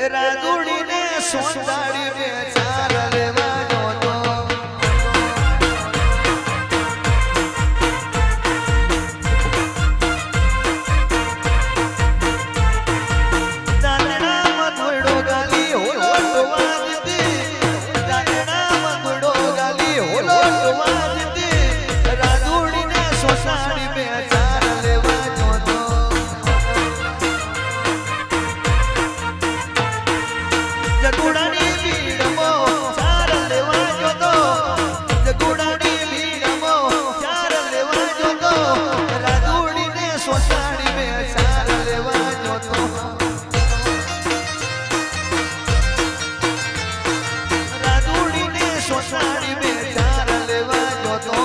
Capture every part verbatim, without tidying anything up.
राधुड़ी ने सोंदाड़ी में चार लेवा जो तो दानना मधुड़ो गाली होलो टवाजती दानना मधुड़ो गाली होलो टवाजती राधुड़ी ने सोंदाड़ी में चार लेवा जो तो जगुड़ानी भीड़मो चार लेवा जो तो जगुड़ानी भीड़मो चार लेवा जो तो राधुड़ी ने सोसाड़ी में चार लेवा जो तो राधुड़ी ने सोसाड़ी में चार लेवा जो तो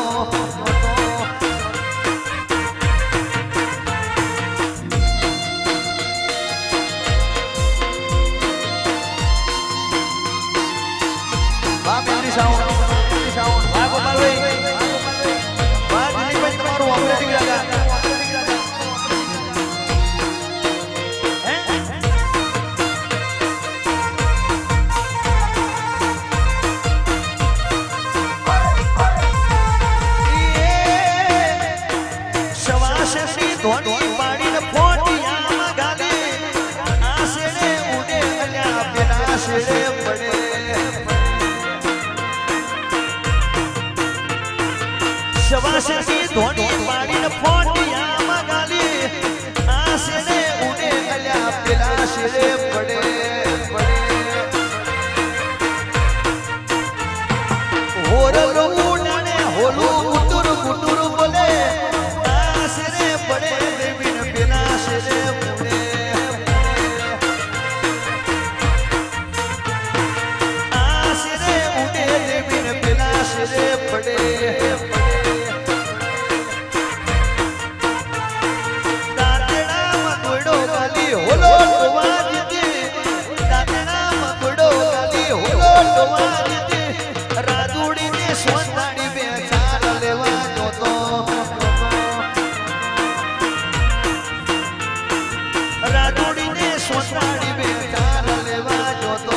शवाशी धोनी पाड़ी न फोटिया मगाली आसे ने उड़े अल्या पिलाश रे बड़े बड़े होरल उड़ने होलू गुटुर गुटुर बोले आसे रे बड़े बिन पिलाश रे बड़े आसे रे उड़े बिन पिलाश रे बड़े राधुड़ी ने सोंदाड़ी में चार लेवा जो तो राधुड़ी ने सोंदाड़ी में चार लेवा जो तो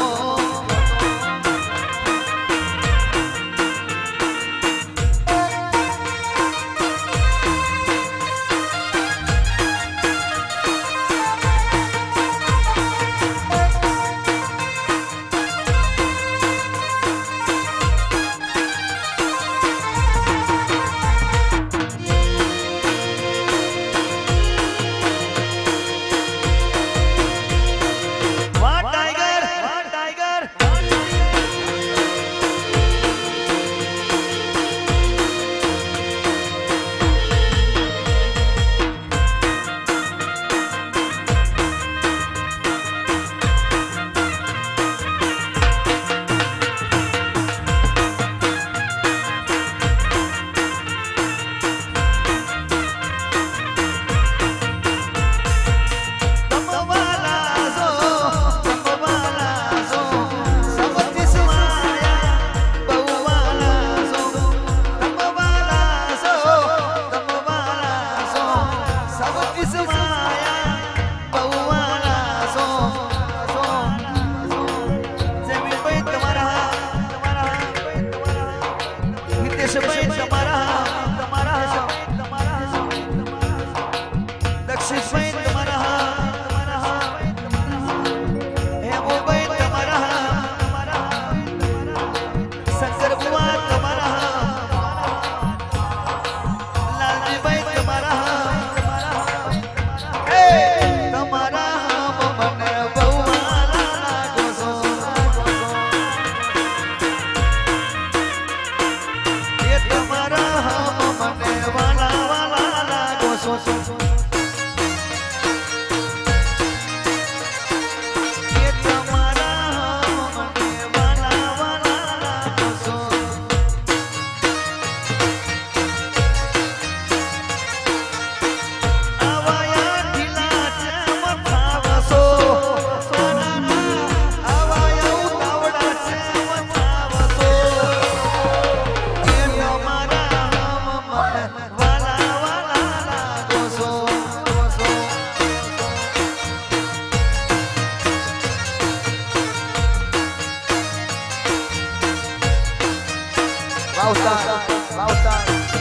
વાવતા વાવતા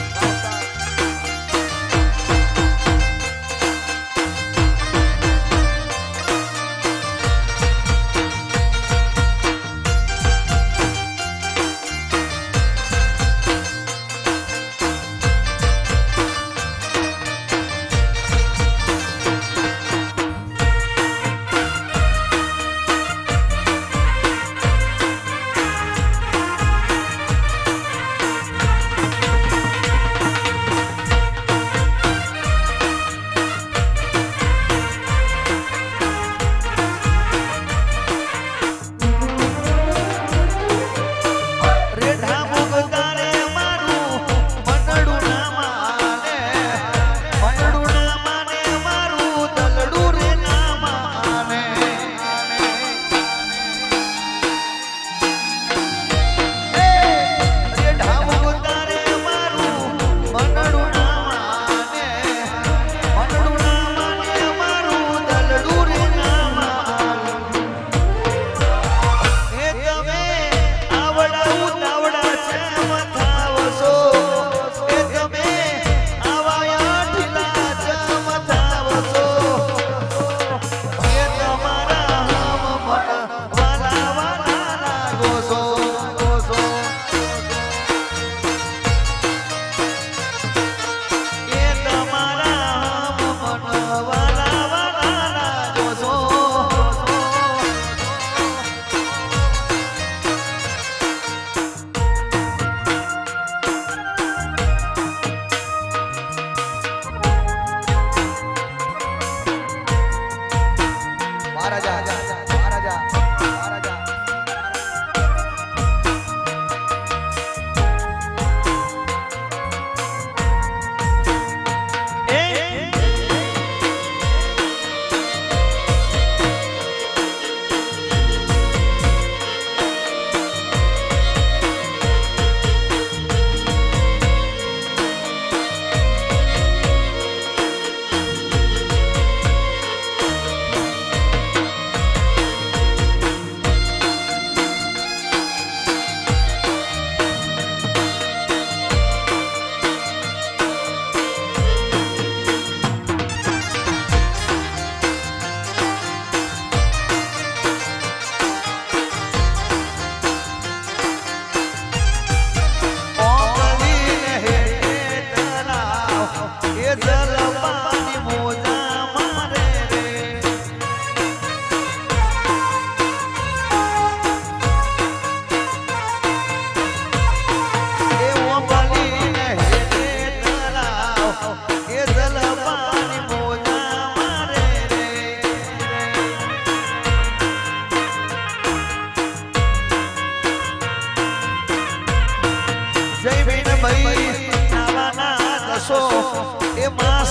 એ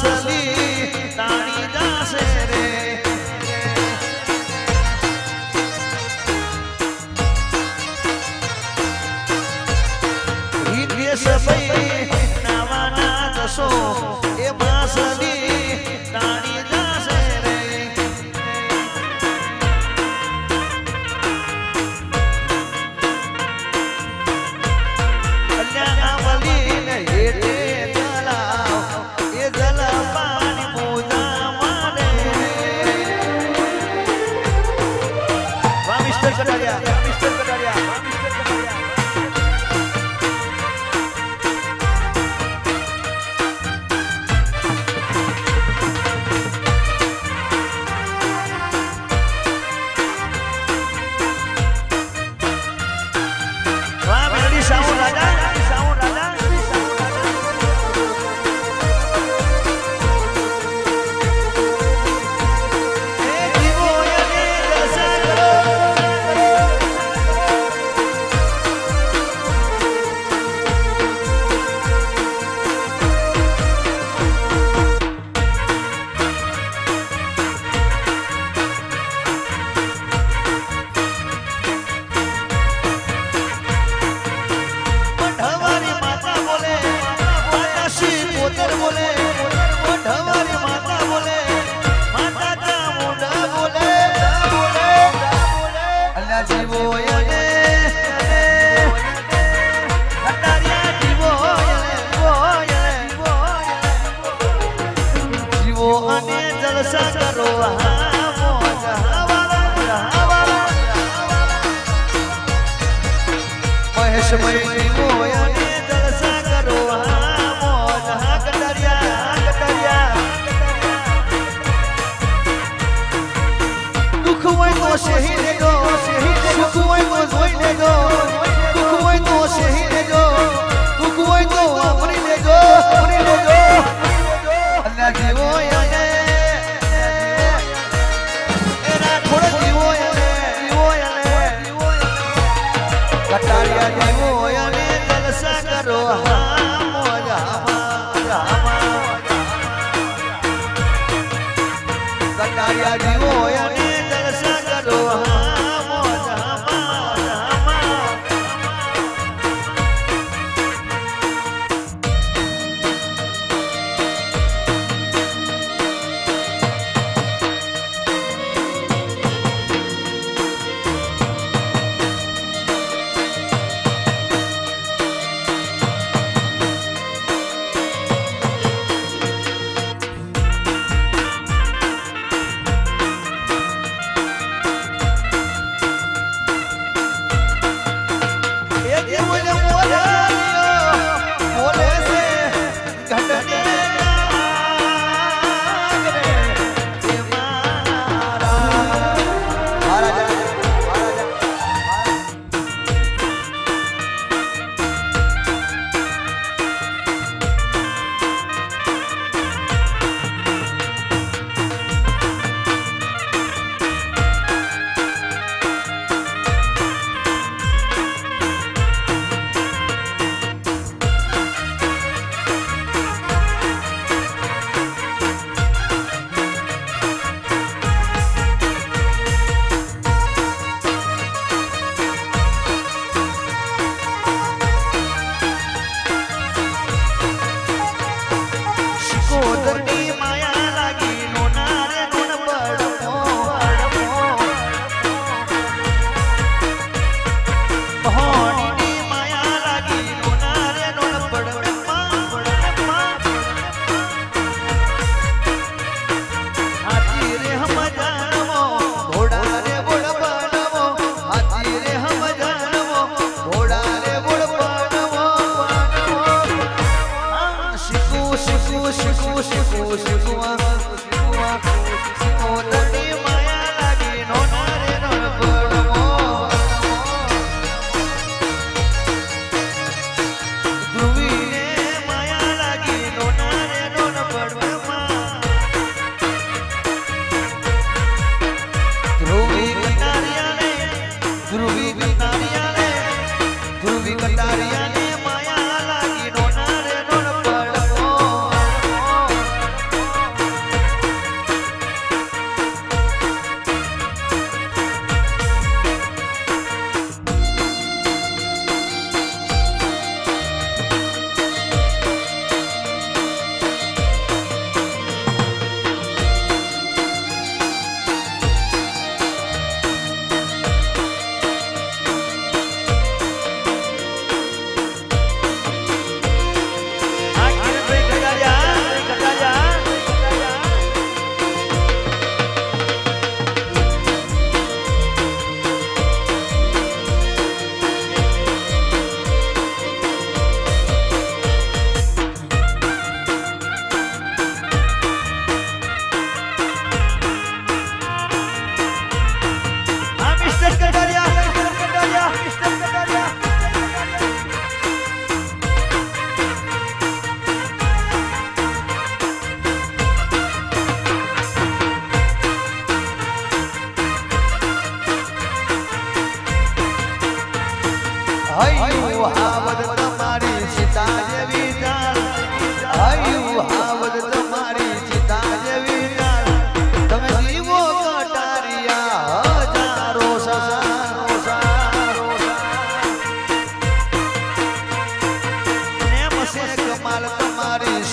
માસલી તાણી જાશે રે હિદેશ ભાઈ નાવાના દસો એ માસલી તાણી જાશે રે અલ્યા આમલી ને હેઠે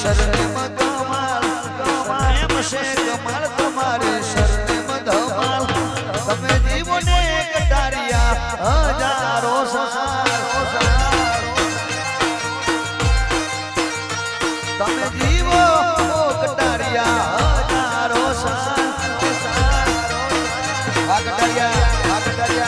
शरण कमाल एम से कमाल तुम्हारी शरण धमाल तमे जीवो ने कटारिया हजारों साल तमे जीवो कटारिया हजारों साल आ कटारिया आ कटारिया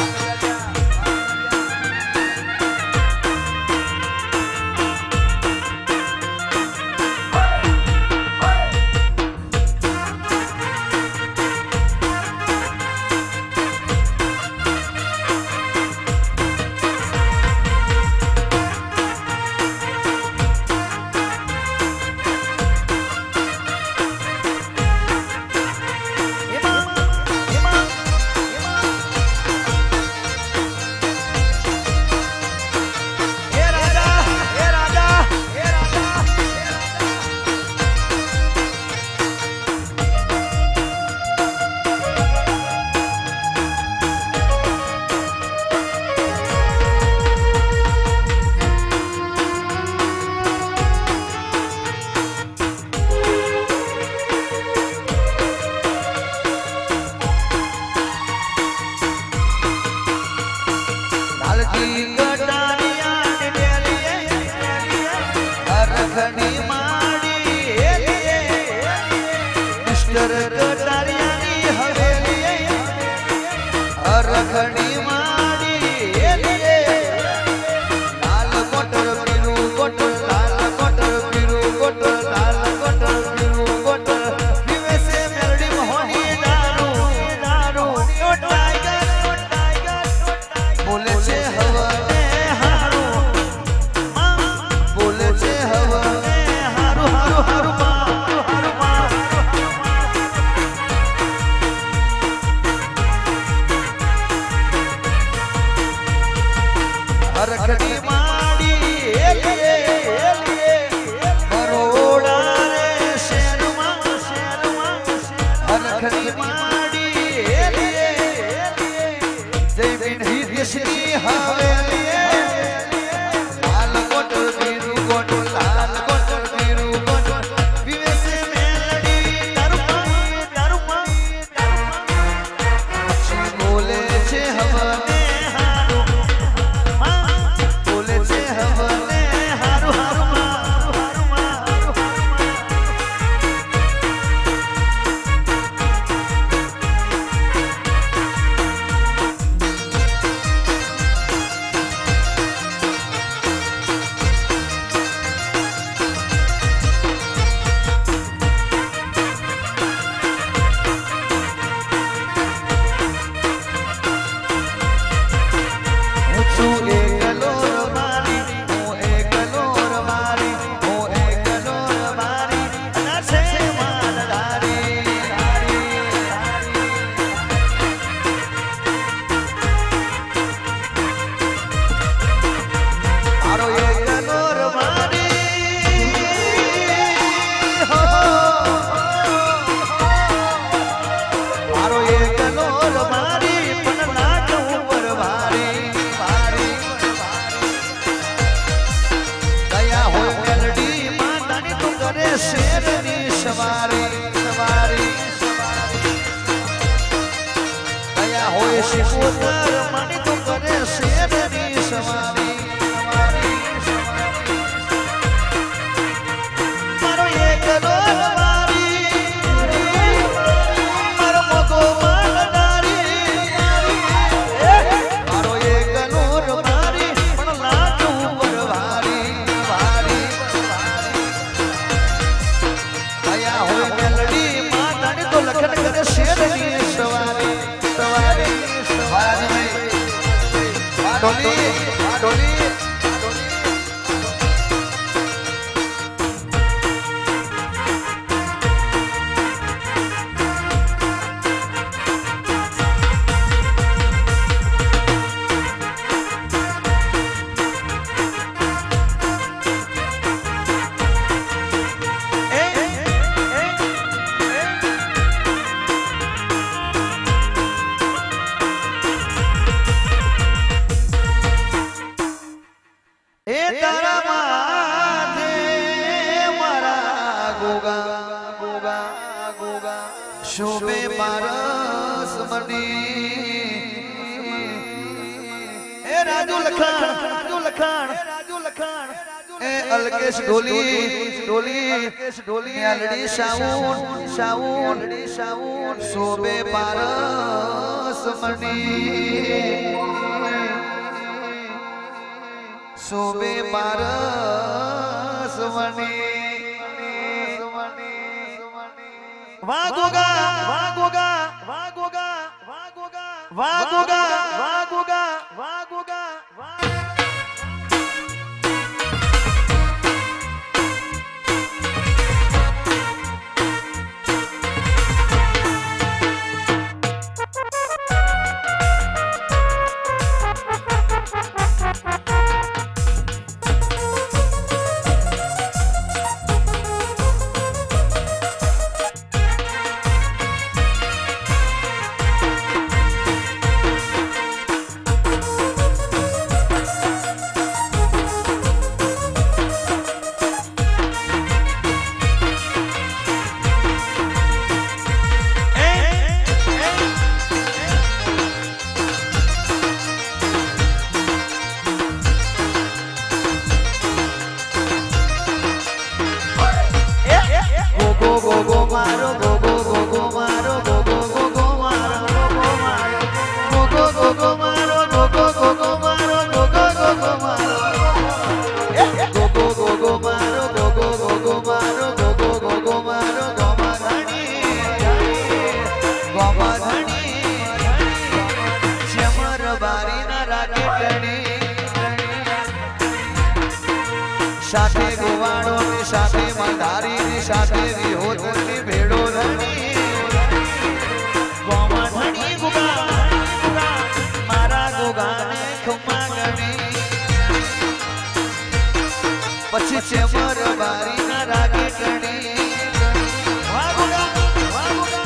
रखड़ी माड़ी लाल कोटर पीरू कोटर लाल कोटर पीरू कोटर लाल कोटर पीरू कोटर पीवे से मेलडी मोहनी दारू दारू ओ टाइगर ओ टाइगर बोले छे हवने हारू बोले छे हवने हारू हारू हारू बा हारू बा रखड़ी माड़ी एलिए एलिए बरोड़ा रे शेरमा शेरमा रखड़ी माड़ी एलिए एलिए जय बिन ही देशनी हवेलिए लाल कोटर पीरू कोटर लाल कोटर पीरू कोटर पीवे से मेलडी दरुपा दरुपा छी बोले छे हवने सवारी सवारी दया होए शिकोतर मानी तो करे शेरनी सवारी सवारी मारो ये करो मारी मारो मोको मालदारी मारो ये करो मारी पण लाडू वरवारी वारी दया होए मेलडी मातानी तो लखन करे शेरनी सवारी सवारी सवारी डोली डोली तारा माथे मारा ए अलकेश ढोली ढोली ढोली अलड़ी शाउन शाउन अलड़ी शाउन सोबे पारस मणि सोबे पारस मणि वागोगा वागोगा वागोगा वागोगा वागोगा वागोगा वागोगा साथे गोवाणो ने साथे मधारी ने साथे विहोत ने भेड़ो धनी गोमा धनी गुगा मारा गोगा ने खुमा गणी पछी चेमर बारी ना रागे टणी वाह गोगा वाह गोगा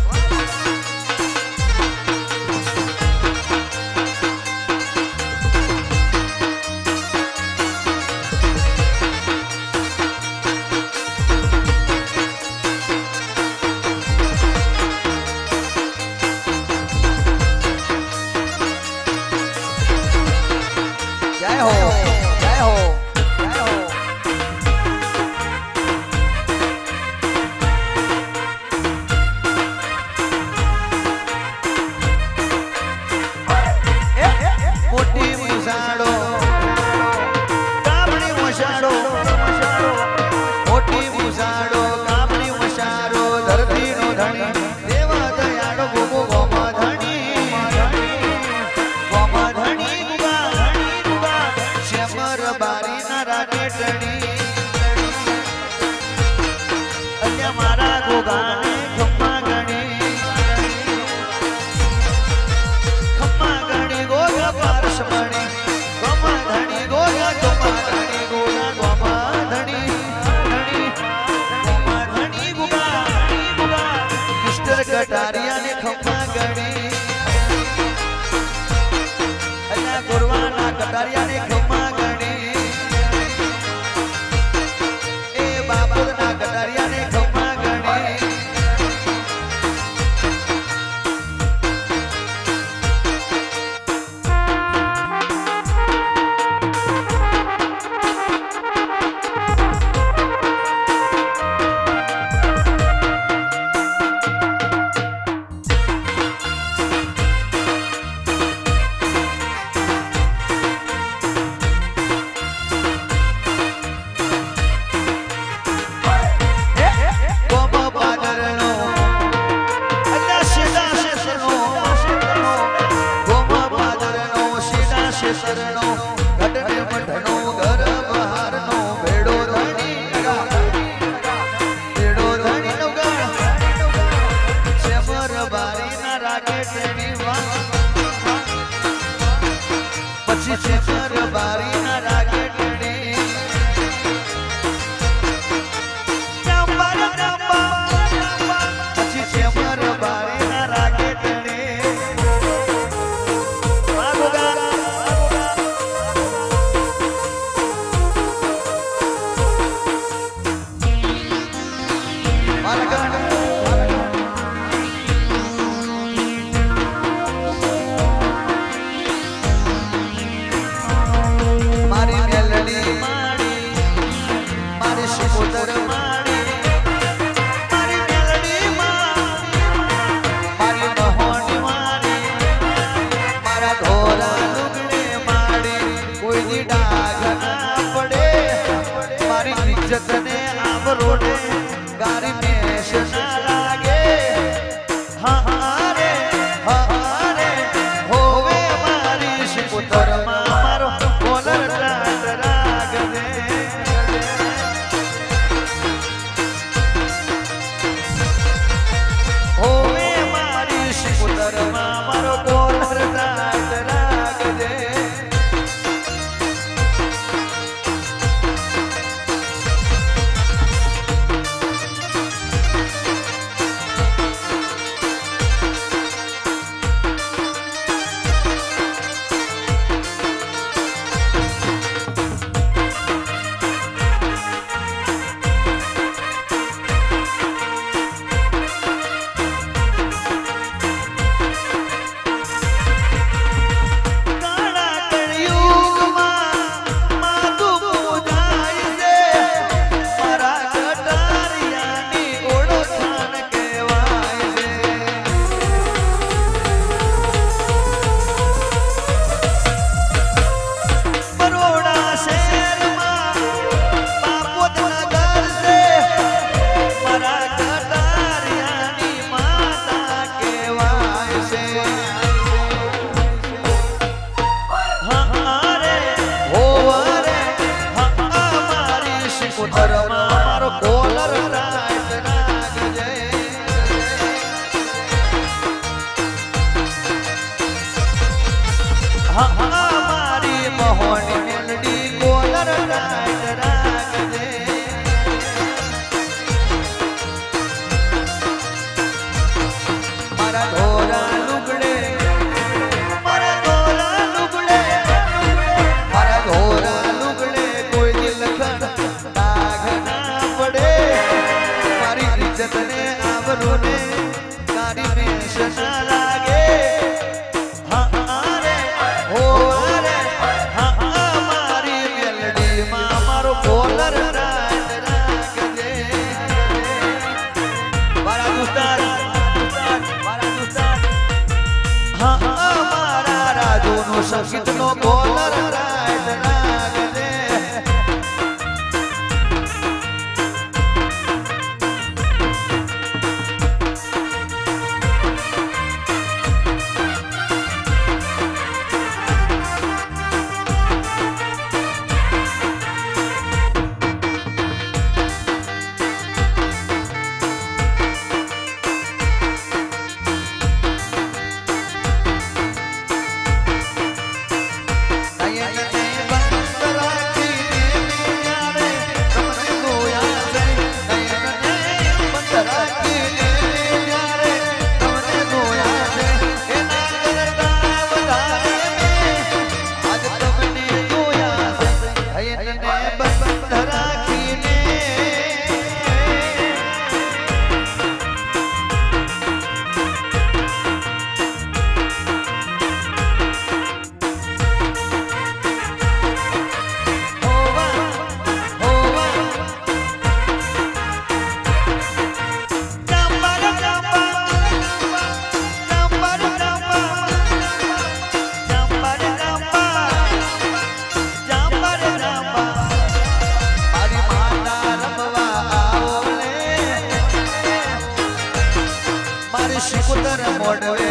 जय हो जय हो जय हो मोटी मुसाड़ो काबड़ी मुसाड़ो मोटी मुसाड़ो काबड़ी मुसाड़ो धरती नो धनी देवा दयाड़ो गोगो गोमा धनी गोमा धनी गुगा बारी ना रागे टणी अल्या मारा गोगा ने खम्मा गणी खम्मा गणी गोगा पारस मणि गोमा धनी गोगा गोमा धनी गोगा गोमा धनी धनी गोमा धनी गुगा गुगा मिस्टर कटारिया ने खम्मा गणी अल्या गुरवाना कटारिया ने खम्मा इज्जत ने आबरू ने गारी में शना लागे हाँ रे हाँ रे होवे मारी शिपुतर मारो कोलर रात राग दे होवे मारी शिपुतर मारो कोलर रात राग दे कितनो कोलर रात राग दे शिकुतर मोडवे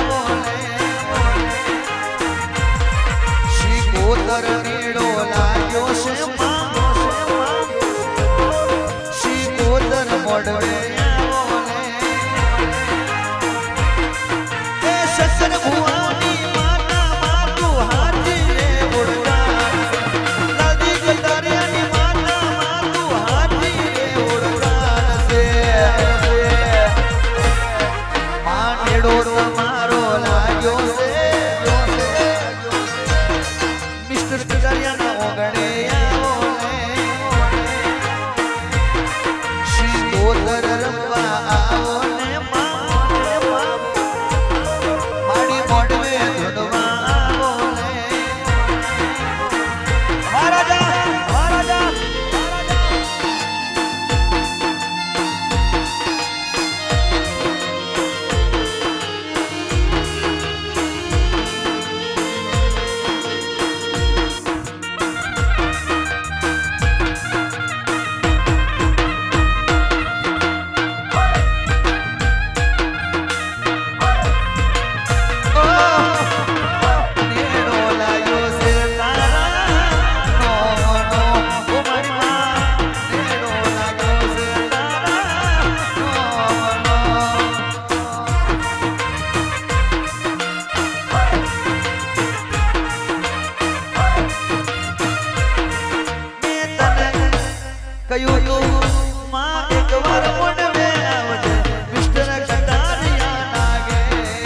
शिकुतर नीड़ो लाग्यो से शिकुतर मोडवे ए शक्कर भुवानी माता मातु हाथी रे उड़ता नदी गटारियानी माता मातु हाथी रे उड़ता से मानेड़ो कयूं तू मां एक बार मुंड में आवजे मिस्टर कटारिया नागे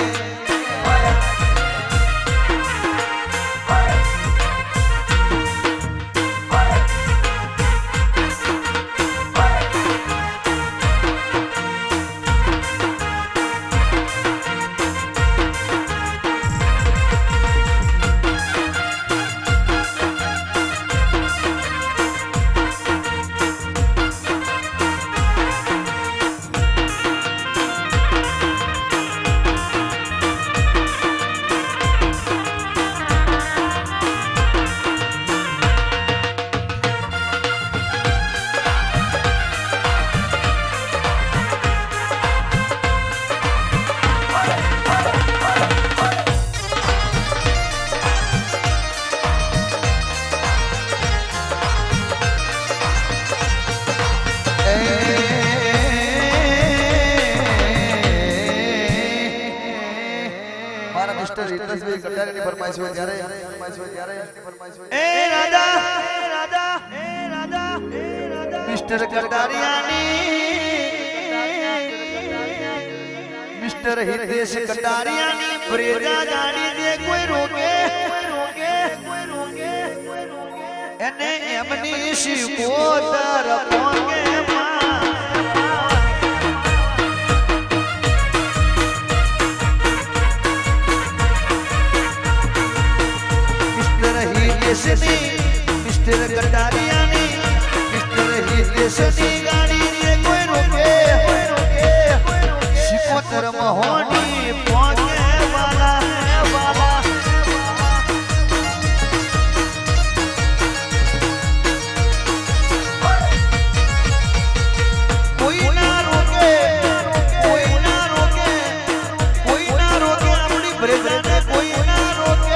मिस्टर कटारियानी मिस्टर हितेश कटारियानी ब्रेजा गाड़ी दे कोई रोके रोके कोई रोके एने एमनी शिकोतर पोंगे मिस्टर मिस्टर कटारियानी मिस्टर हितेशनी गाड़ी रे कोई रोके शिकोतर महोनी पोंगे वाला है बाबा कोई ना रोके कोई ना रोके कोई ना रोके अपनी ब्रेजा ने कोई ना रोके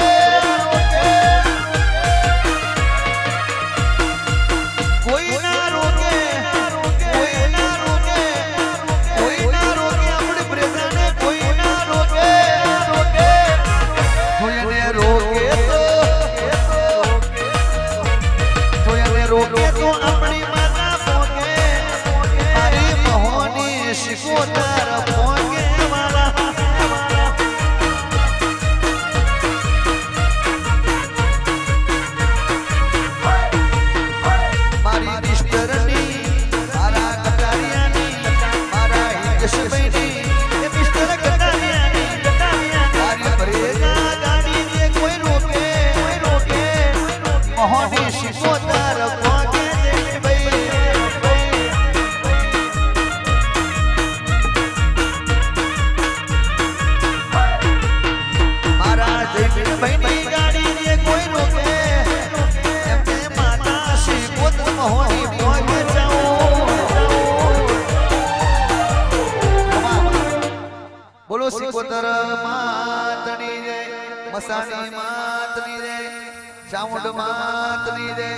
सिकोतर मातनी रे मसानी मातनी रे साउंड मातनी रे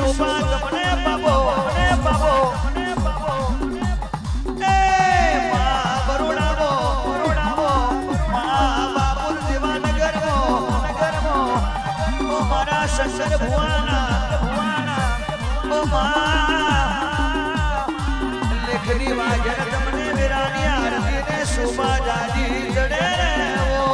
શોભા તમને બાબો મને બાબો મને બાબો એ મા બરોડાવો બરોડાવો મા બાપુર દેવાનગરમો નગરમો ઓ મારા શંકર ભુવાના ભુવાના ઓ મા લેખની વાગર તમને વિરાની આરતીને શોભા જાજી જડે રે ઓ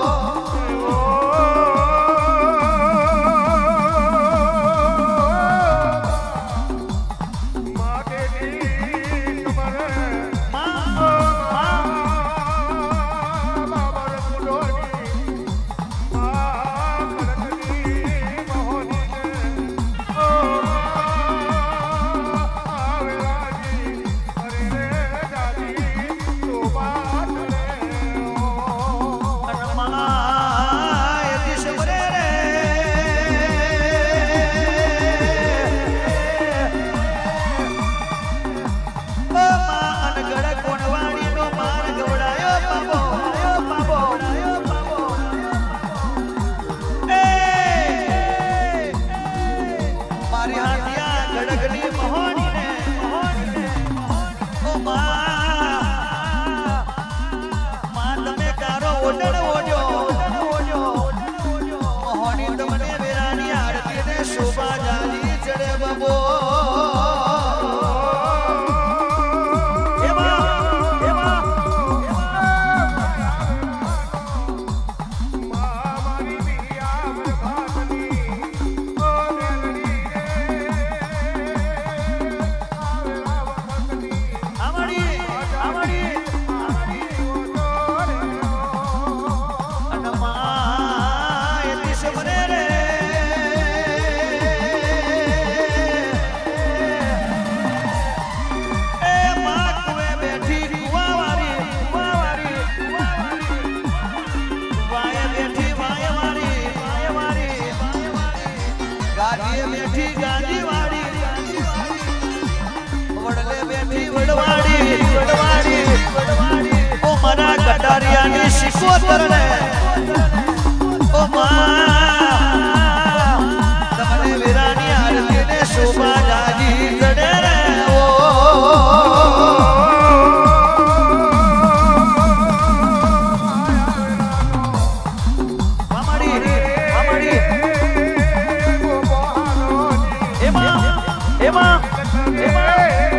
કટારિયાની શિકોતર ને ઓ મા તમને વિરાની આરતીને શોભા જાજી જડે રે ઓ મામાડી મામાડી એમાં એમાં એમાં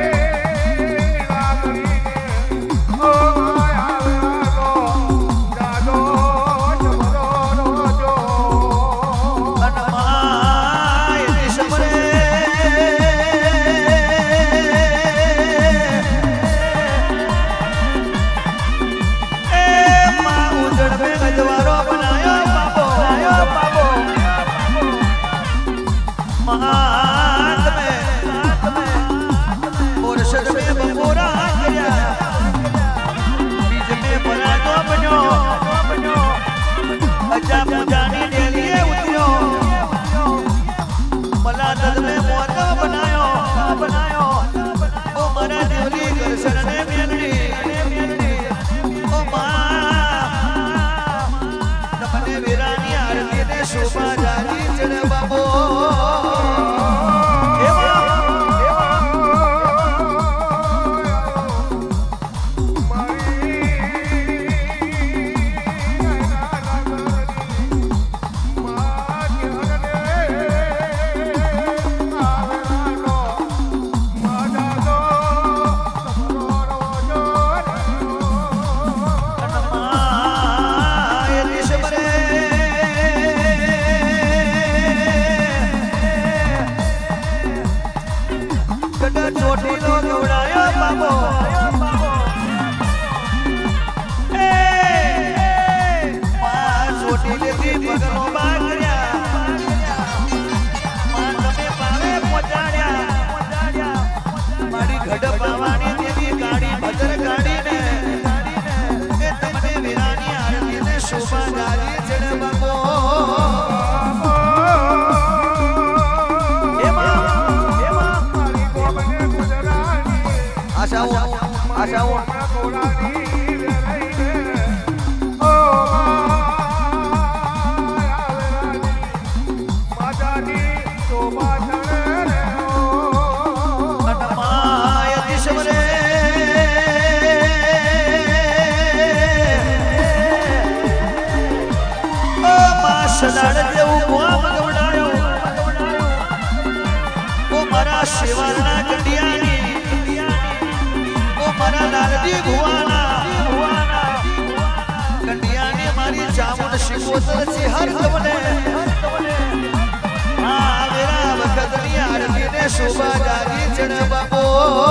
શોભા જાજી ચડે બાબો શોભા શિવાના કંડિયાની ઓ મારા લાલજી ભુવાના કંડિયાની મારી ચામુંડ શિકોતર છે હર તમને આ વેરા વખતની આરતીને શોભા જાજી ચણ બાપો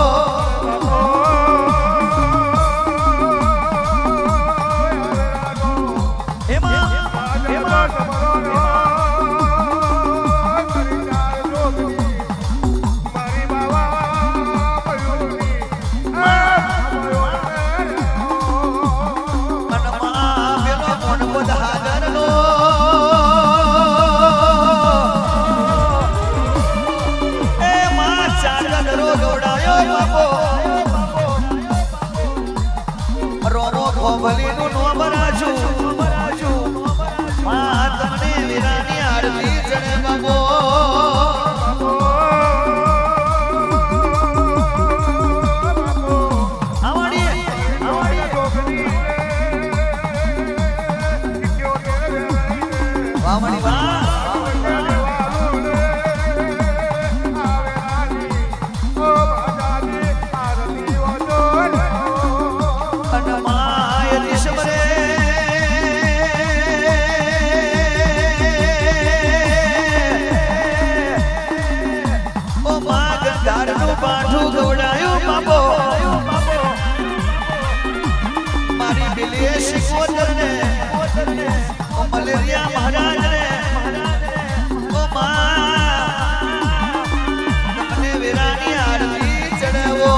ભલીનું નો બરાજુ માં તમને વીરાની આરતી જણે બાબો આવાડી આવાડી વાવડી વા પાઠું ગવડાયું બાપો મારી બિલીએ શિકોતર ને મલેરિયા મહારાજ ને ઓ માં તમને વીરાની આરતી ચડાવો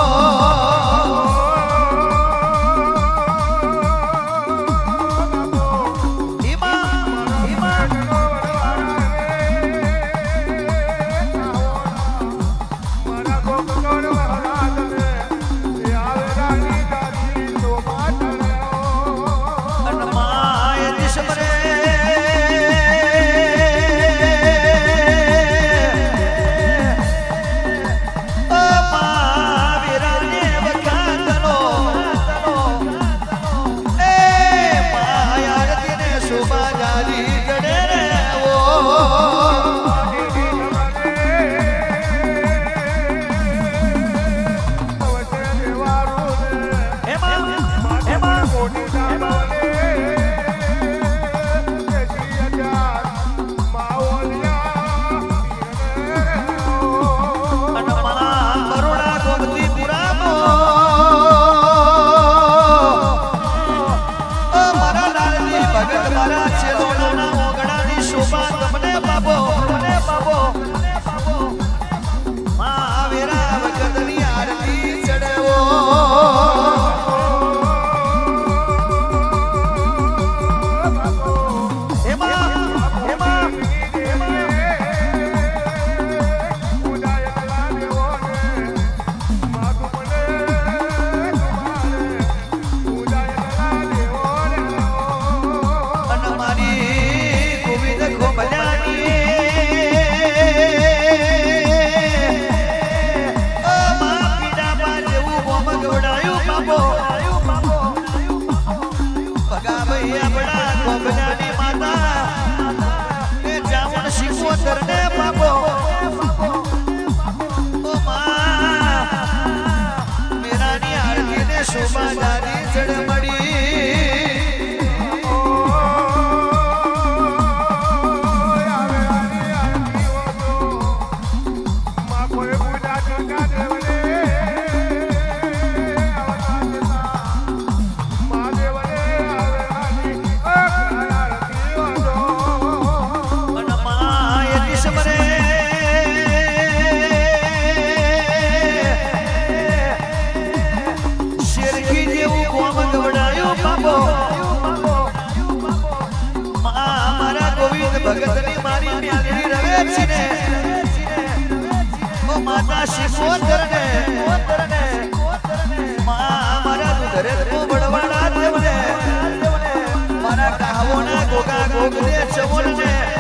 ભગતની મારી મ્યાલડી રવે છે ઓ માતા શિકોતર ને માં મારા દુધરે તું બડવાડા દેવને મારા કાહોના ગોગા ગોગને ચમોલ ને